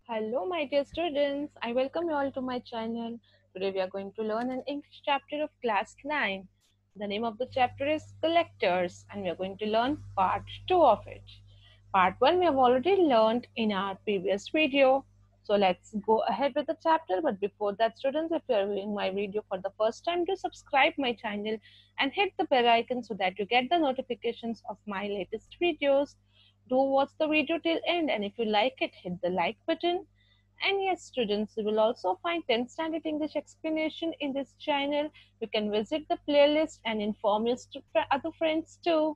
Hello, my dear students. I welcome you all to my channel. Today, we are going to learn an English chapter of class 9. The name of the chapter is Collectors, and we are going to learn part 2 of it. Part 1 we have already learned in our previous video. So, let's go ahead with the chapter. But before that, students, if you are viewing my video for the first time, do subscribe my channel and hit the bell icon so that you get the notifications of my latest videos. Do watch the video till end, and if you like it, hit the like button. And yes, students, you will also find 10th standard English explanation in this channel. You can visit the playlist and inform your other friends too.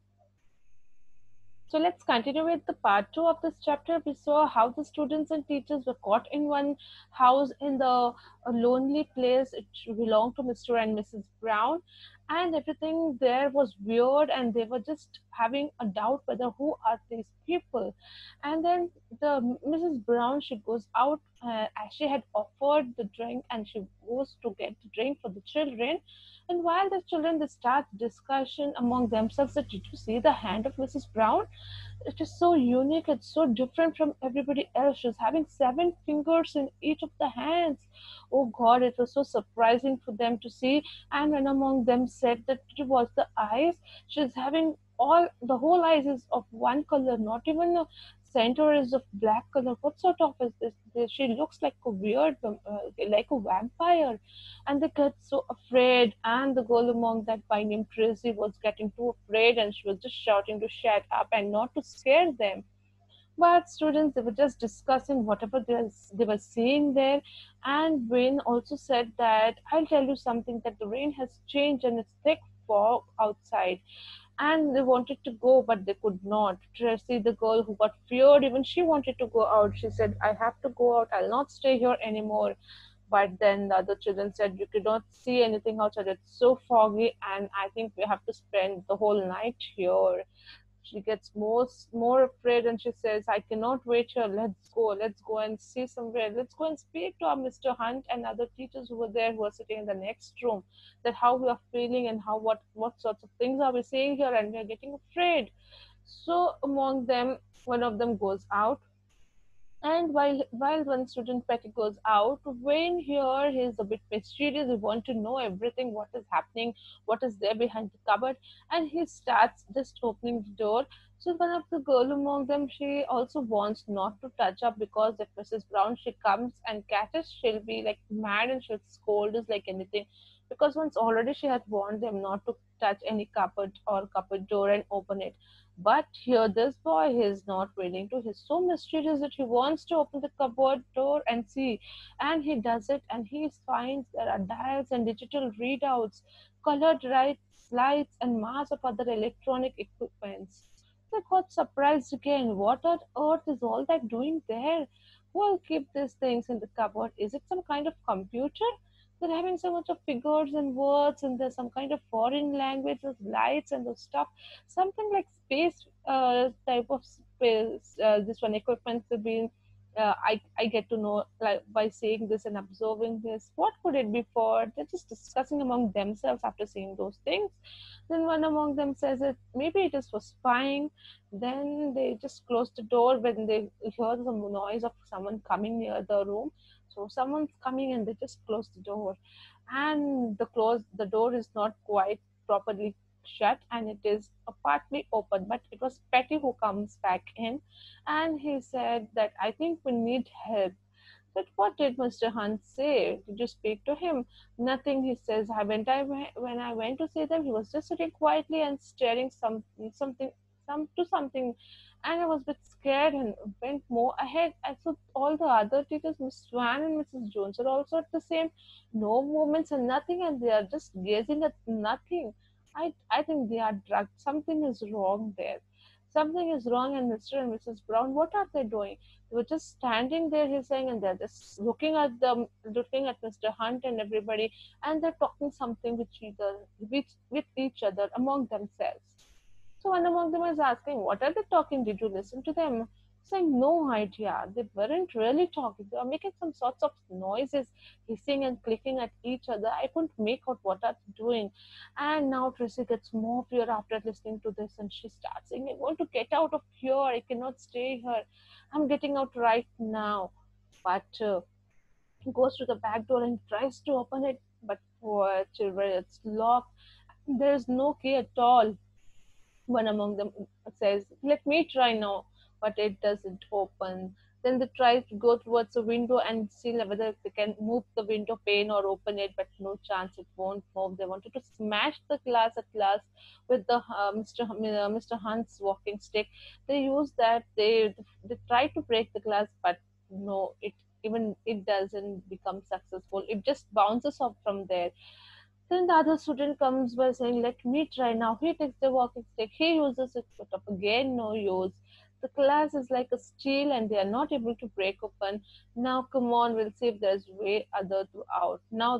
So let's continue with the part 2 of this chapter. We saw how the students and teachers were caught in one house in the lonely place. It belonged to Mr. and Mrs. Brown, and everything there was weird, and they were just having a doubt whether who are these people. And then the Mrs. Brown, she goes out as she had offered the drink, and she goes to get the drink for the children. And while the children, they start discussion among themselves that, did you see the hand of Mrs. Brown? It is so unique. It's so different from everybody else. She's having 7 fingers in each of the hands. Oh God, it was so surprising for them to see. And when among them said that it was the eyes, she's having all the whole eyes is of one color, not even a center is of black color. What sort of is this? She looks like a weird, like a vampire. And they get so afraid. And the girl among that by name Tracy was getting too afraid, and she was just shouting to shut up and not to scare them. But students, they were just discussing whatever they were seeing there. And Rain also said that, I'll tell you something, that the rain has changed and it's thick fog outside. And they wanted to go, but they could not. Tracy, the girl who got feared, even she wanted to go out. She said, I have to go out. I'll not stay here anymore. But then the other children said, you cannot see anything outside. It's so foggy, and I think we have to spend the whole night here. She gets more afraid, and she says, I cannot wait here. Let's go and see somewhere. Let's go and speak to our Mr. Hunt and other teachers who were there, who are sitting in the next room, that how we are feeling and how what sorts of things are we seeing here, and we are getting afraid. So among them, one of them goes out, and while one student Petty goes out, Wayne here, he's a bit mysterious. He wants to know everything, what is happening, what is there behind the cupboard, and he starts just opening the door. So one of the girl among them, she also wants not to touch up, because if Mrs. Brown she comes and catches, she'll be like mad and she'll scold us like anything. Because once already she had warned them not to touch any cupboard or cupboard door and open it. But here, this boy, he is not willing to. He's so mysterious that he wants to open the cupboard door and see. And he does it, and he finds there are dials and digital readouts, colored lights, and mass of other electronic equipments. So I got surprised again. What on earth is all that doing there? Who will keep these things in the cupboard? Is it some kind of computer? They're having so much of figures and words, and there's some kind of foreign language with lights and those stuff, something like space type of space. This one equipment to be. I get to know, like, by seeing this and observing this. What could it be for? They're just discussing among themselves after seeing those things. Then one among them says that maybe it is for spying. Then they just close the door when they hear some noise of someone coming near the room. So someone's coming, and they just close the door, and the door is not quite properly shut, and it is partly open. But it was Petty who comes back in, and he said that, I think we need help. But what did Mr. Hunt say? Did you speak to him? Nothing, he says. When I went to see them, he was just sitting quietly and staring something, and I was a bit scared and went more ahead. I saw all the other teachers, Miss Swan and Mrs. Jones, are also at the same, no movements and nothing, and they are just gazing at nothing. I think they are drugged. Something is wrong there. Something is wrong, and Mr. and Mrs. Brown, what are they doing? They were just standing there, he's saying, and they're just looking at Mr. Hunt and everybody, and they're talking something with each other among themselves. So one among them is asking, what are they talking? Did you listen to them? Saying, no idea. They weren't really talking. They were making some sorts of noises, hissing and clicking at each other. I couldn't make out what are they doing. And now Tracy gets more fear after listening to this, and she starts saying, I want to get out of here. I cannot stay here. I'm getting out right now. but goes to the back door and tries to open it, but for children it's locked. There's no key at all. One among them says, "Let me try now," but it doesn't open. Then they try to go towards the window and see whether they can move the window pane or open it, but no chance, it won't move. They wanted to smash the glass at last with the Mr. Hunt's walking stick. They use that. They try to break the glass, but no, it doesn't become successful. It just bounces off from there. Then the other student comes by saying, "Let me try now." He takes the walking stick, he uses it, but up again, no use. The glass is like a steel and they are not able to break open. Now, come on, we'll see if there's way other to out. Now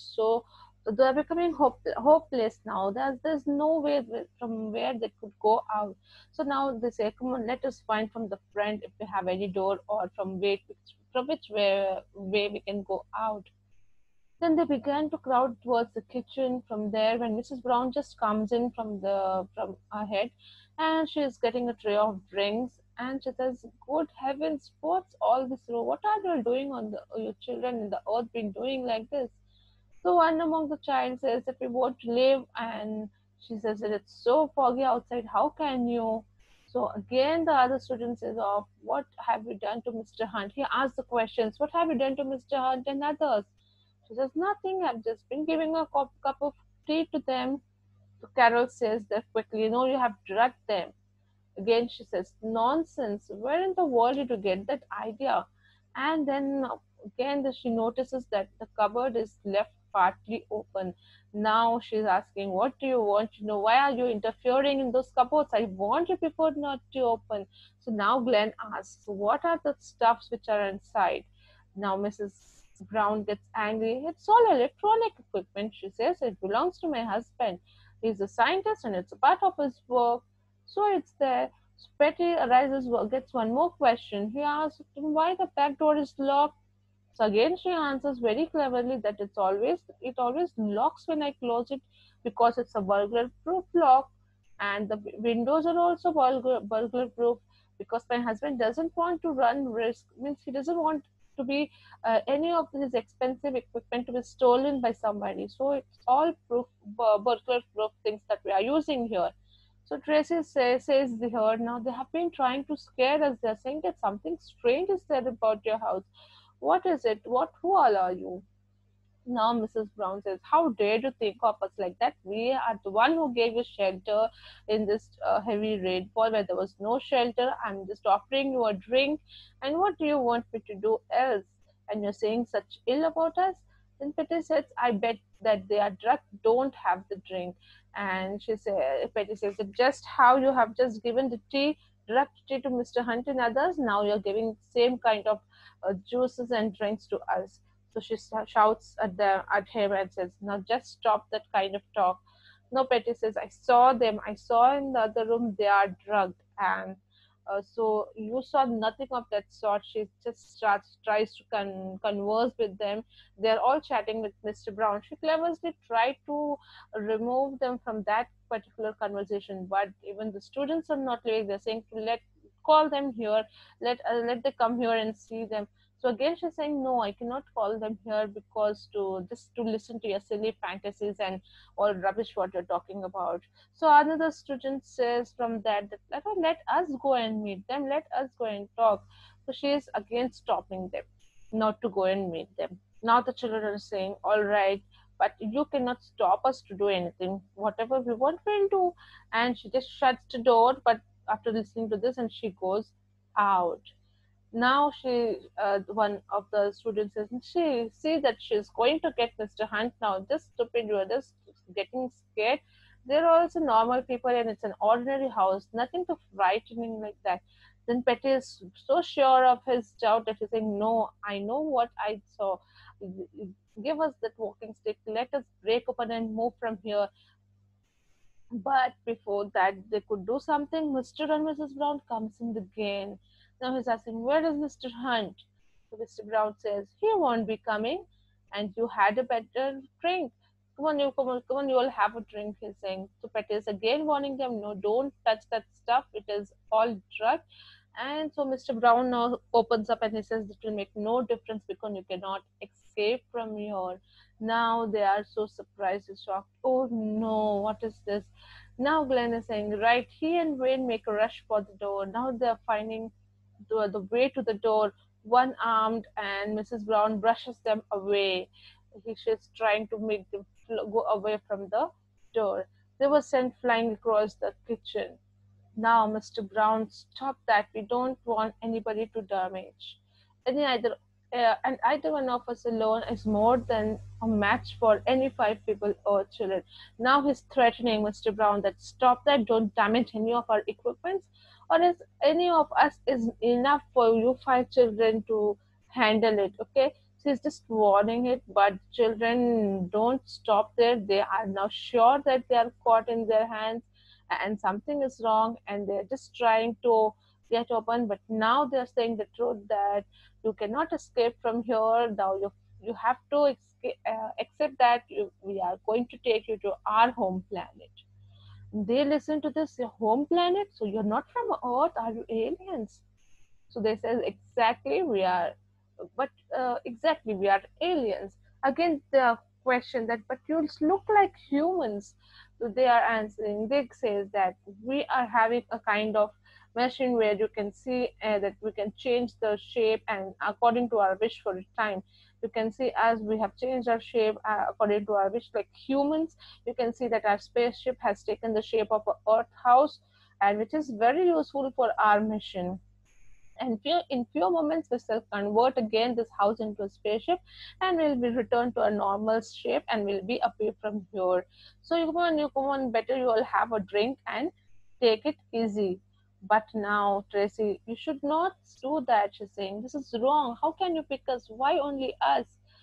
they are becoming hopeless now. There's no way from where they could go out. So now they say, "Come on, let us find from the front if we have any door or from which way we can go out." Then they began to crowd towards the kitchen. From there, when Mrs. Brown just comes in from ahead, and she is getting a tray of drinks, and she says, "Good heavens, what's all this row? What are you all doing on your children in the earth been doing like this?" So one among the child says that we won't live, and she says that it's so foggy outside. How can you? So again, the other student says, "Oh, what have you done to Mr. Hunt?" He asks the questions. "What have you done to Mr. Hunt and others?" She says, "Nothing. I've just been giving a cup of tea to them." So Carol says that quickly, "No, you have drugged them." Again, she says, "Nonsense. Where in the world did you get that idea?" And then again, she notices that the cupboard is left partly open. Now she's asking, "What do you want to know? Why are you interfering in those cupboards? I want you before not to open." So now Glenn asks, "What are the stuffs which are inside?" Now Mrs. Brown gets angry. "It's all electronic equipment," she says. "It belongs to my husband. He's a scientist and it's a part of his work. So it's there." So Petty arises, gets one more question. He asks why the back door is locked. So again she answers very cleverly that it always locks when I close it because it's a burglar proof lock, and the windows are also burglar proof because my husband doesn't want to run risk, means he doesn't want to be any of his expensive equipment to be stolen by somebody. So it's all burglar proof things that we are using here. So Tracy says here, "Now they have been trying to scare us. They're saying that something strange is there about your house. What is it? Who all are you?" Now Mrs. Brown says, "How dare you think of us like that? We are the one who gave you shelter in this heavy rainfall where there was no shelter. I'm just offering you a drink. And what do you want me to do else? And you're saying such ill about us?" Then Petty says, "I bet that they are drunk, don't have the drink." And Petty says, that "Just how you have just given the drugged tea to Mr. Hunt and others, now you're giving same kind of juices and drinks to us." So she shouts at him and says, "Now just stop that kind of talk." No, Petty says, "I saw them. I saw in the other room they are drugged." And so you saw nothing of that sort. She just tries to converse with them. They're all chatting with Mr. Brown. She cleverly tried to remove them from that particular conversation, but even the students are not leaving. They're saying to call them here, let them come here and see them. So again, she's saying, "No, I cannot call them here because to listen to your silly fantasies and all rubbish what you're talking about." So another student says from that let us go and meet them, let us go and talk. So she is again stopping them not to go and meet them. Now the children are saying, "All right, but you cannot stop us to do anything. Whatever we want, we'll do." And she just shuts the door. But after listening to this, and she goes out. Now one of the students says, she sees that she's going to get Mr. Hunt now. Just stupid, you are just getting scared. They're also normal people and it's an ordinary house, nothing too frightening like that. Then Petty is so sure of his doubt that he's saying, "No, I know what I saw. Give us that walking stick. Let us break open and move from here." But before that they could do something, Mr. and Mrs. Brown comes in again. Now he's asking, "Where is Mr. Hunt?" So Mr. Brown says, "He won't be coming, and you had a better drink. Come on, you all have a drink," he's saying. So Petty is again warning them, "No, don't touch that stuff. It is all drug." And so Mr. Brown now opens up and he says, "It will make no difference because you cannot escape from here." Now they are so surprised and shocked. Oh no, what is this? Now Glenn is saying, right, he and Wayne make a rush for the door. Now they're finding the way to the door, one armed, and Mrs. Brown brushes them away. She's trying to make them go away from the door. They were sent flying across the kitchen. "Now, Mr. Brown, stop that. We don't want anybody to damage. Any either and either one of us alone is more than a match for any five people or children." Now he's threatening Mr. Brown that stop that, don't damage any of our equipments, or is any of us is enough for you five children to handle it. Okay. So he's just warning it, but children don't stop there. They are now sure that they are caught in their hands and something is wrong and they're just trying to get open, but now they're saying the truth that you cannot escape from here. Now you have to accept that we are going to take you to our home planet. They listen to this, your home planet, so you're not from Earth, are you aliens? So they says exactly we are, but exactly we are aliens. Again, the question that, but you look like humans. So they are answering. They says that we are having a kind of machine where you can see that we can change the shape and according to our wish for a time. You can see as we have changed our shape according to our wish, like humans. You can see that our spaceship has taken the shape of a Earth house, and which is very useful for our mission. And in few moments, we shall convert again this house into a spaceship, and we'll be returned to a normal shape, and we'll be away from here. So you come on, better you all have a drink and take it easy. But now, Tracy, you should not do that. She's saying this is wrong. How can you pick us? Why only us?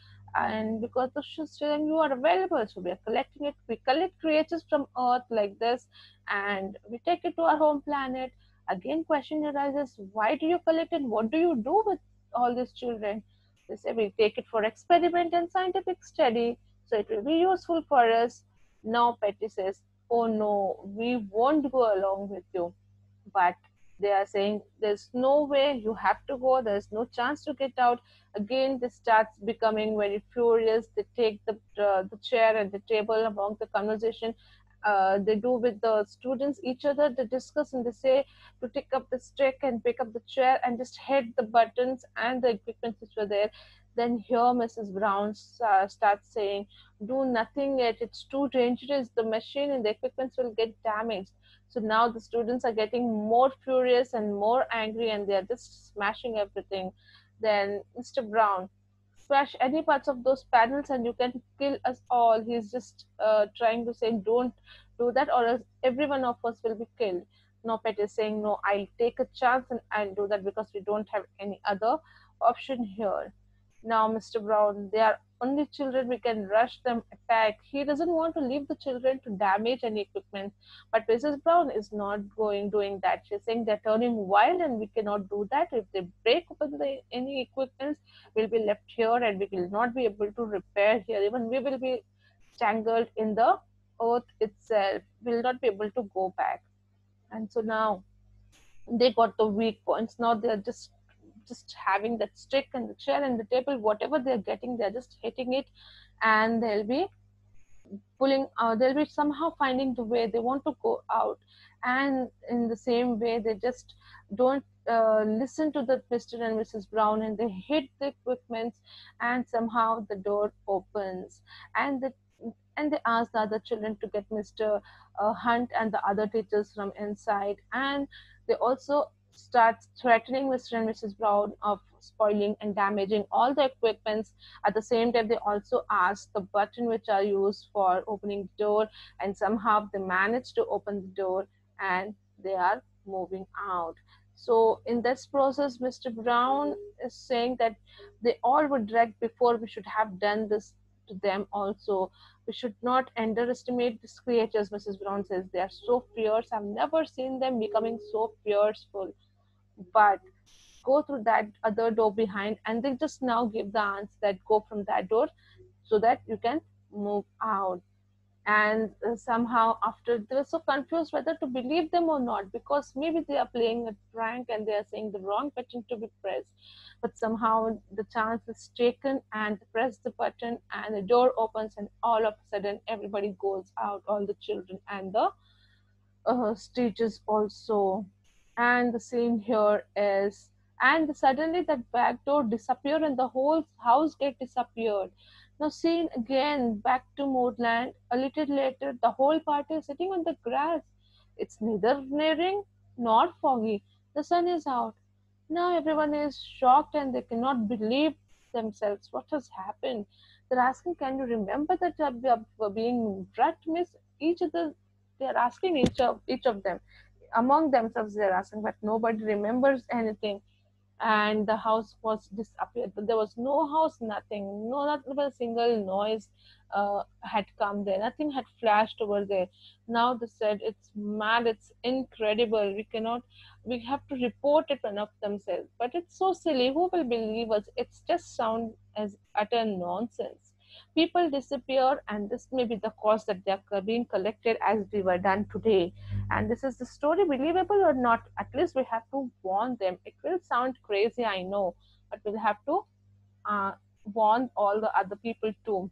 And because the system you are available, so we are collecting it. We collect creatures from Earth like this, and we take it to our home planet. Again, question arises: why do you collect it? What do you do with all these children? They say we take it for experiment and scientific study, so it will be useful for us. Now Petty says, "Oh no, we won't go along with you." But they are saying there's no way, you have to go, there's no chance to get out. Again this starts becoming very furious. They take the chair and the table among the conversation. They do with the students each other, they discuss and they say to take up the stick and pick up the chair and just hit the buttons and the equipment which were there. Then here Mrs. Brown starts saying, "Do nothing yet, it's too dangerous, the machine and the equipment will get damaged." So now the students are getting more furious and more angry and they are just smashing everything. Then Mr. Brown, smash any parts of those panels and you can kill us all. He's just trying to say, don't do that or else every one of us will be killed. No, Pet is saying, no, I'll take a chance and I'll do that because we don't have any other option here. Now, Mr. Brown, they are only children, we can rush them, attack. He doesn't want to leave the children to damage any equipment. But Mrs. Brown is not doing that. She's saying they're turning wild and we cannot do that. If they break open any equipment, we'll be left here and we will not be able to repair here. Even we will be tangled in the earth itself. We'll not be able to go back. And so now they got the weak points. Now they're just having that stick and the chair and the table, whatever they're getting, they're just hitting it, and they'll be pulling they'll be somehow finding the way they want to go out. And in the same way they just don't listen to the Mr. and Mrs. Brown and they hit the equipments and somehow the door opens and they ask the other children to get Mr. Hunt and the other teachers from inside, and they also start threatening Mr. and Mrs. Brown of spoiling and damaging all the equipments. At the same time, they also ask the button which are used for opening the door, and somehow they manage to open the door and they are moving out. So in this process, Mr. Brown is saying that they all were dragged before we should have done this to them also. We should not underestimate these creatures, Mrs. Brown says. They are so fierce. I've never seen them becoming so fearful. But go through that other door behind, and they just now give the answer that go from that door so that you can move out. And somehow after they were so confused whether to believe them or not, because maybe they are playing a prank and they are saying the wrong button to be pressed. But somehow the chance is taken and they press the button and the door opens, and all of a sudden everybody goes out, all the children and the stages also. And the scene here is, and suddenly that back door disappeared and the whole house get disappeared. Now scene again back to Moodland. A little later, the whole party is sitting on the grass. It's neither raining nor foggy. The sun is out. Now everyone is shocked and they cannot believe themselves. What has happened? They're asking, "Can you remember that we are being drugged, miss?" Each other, they are asking each of them among themselves. They're asking, but nobody remembers anything. And the house was disappeared. There was no house, nothing, no, not even a single noise had come there. Nothing had flashed over there. Now they said, "It's mad, it's incredible. We cannot, we have to report it one of themselves. But it's so silly. Who will believe us? It's just sound as utter nonsense. People disappear, and this may be the cost that they are being collected as we were done today. And this is the story believable or not? At least we have to warn them. It will sound crazy, I know, but we'll have to uh, warn all the other people too."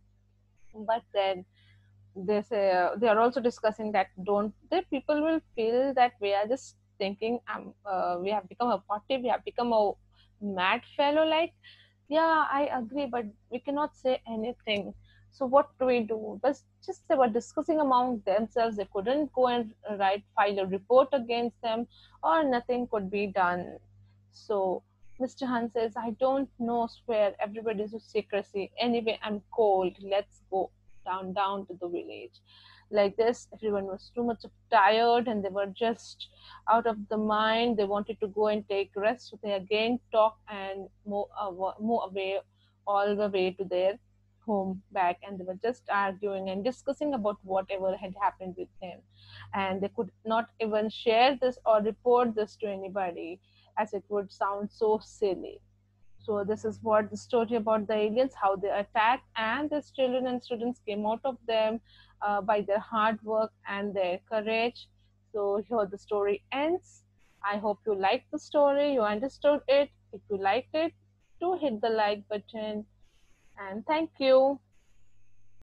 But then they say they are also discussing that don't the people will feel that we are just thinking we have become a party, we have become a mad fellow, like, yeah, I agree, but we cannot say anything. So what do we do? But just they were discussing among themselves. They couldn't go and file a report against them, or nothing could be done. So Mr. Hunt says, "I don't know, swear everybody's with secrecy. Anyway, I'm cold. Let's go down to the village." Like this, everyone was too much tired and they were just out of the mind. They wanted to go and take rest. So they again talk and move away all the way to their home back, and they were just arguing and discussing about whatever had happened with them. And they could not even share this or report this to anybody, as it would sound so silly. So this is what the story about the aliens, how they attacked, and these children and students came out of them by their hard work and their courage. So here the story ends. I hope you liked the story, you understood it. If you liked it, do hit the like button, and thank you.